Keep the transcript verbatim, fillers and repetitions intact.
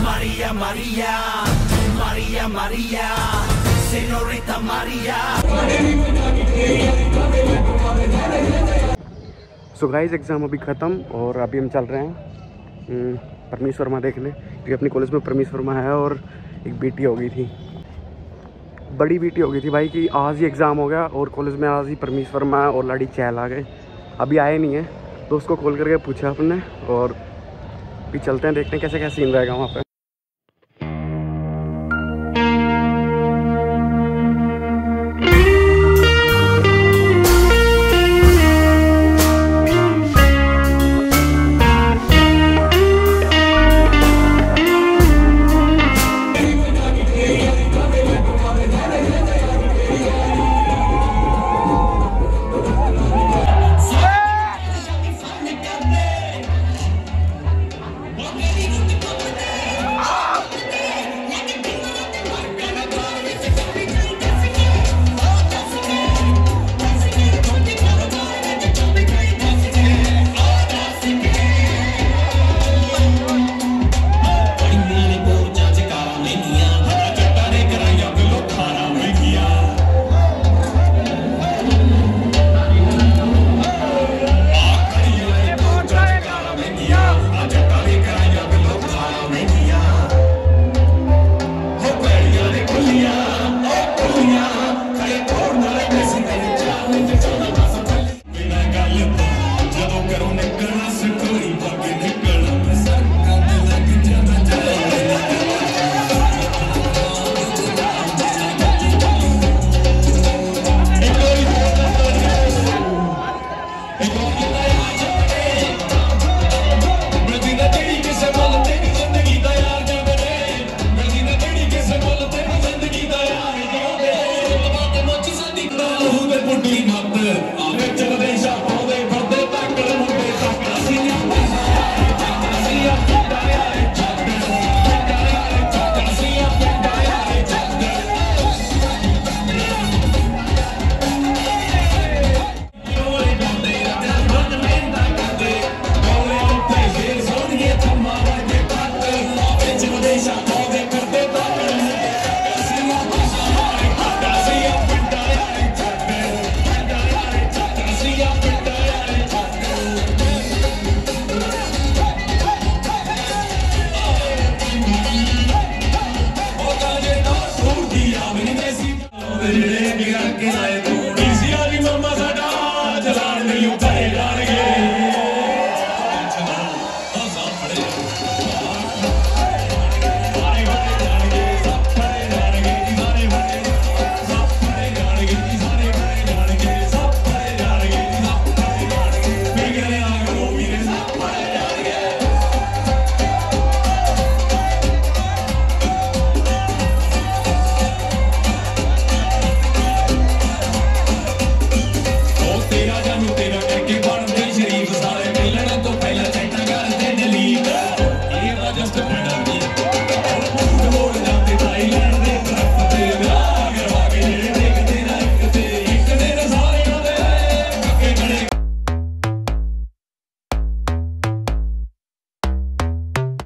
Maria, Maria, Maria, Maria, Señorita Maria। So guys exam अभी ख़त्म और अभी हम चल रहे हैं परमेश वर्मा देखने, क्योंकि अपनी कॉलेज में परमेश वर्मा है और एक बेटी हो गई थी, बड़ी बेटी हो गई थी भाई कि आज ही एग्ज़ाम हो गया और कॉलेज में आज ही परमेश वर्मा और लाड़ी चहल आ गए। अभी आए नहीं है तो उसको कॉल करके पूछा अपने और भी चलते हैं, देखते हैं कैसे कैसे सीन रहेगा वहाँ पे।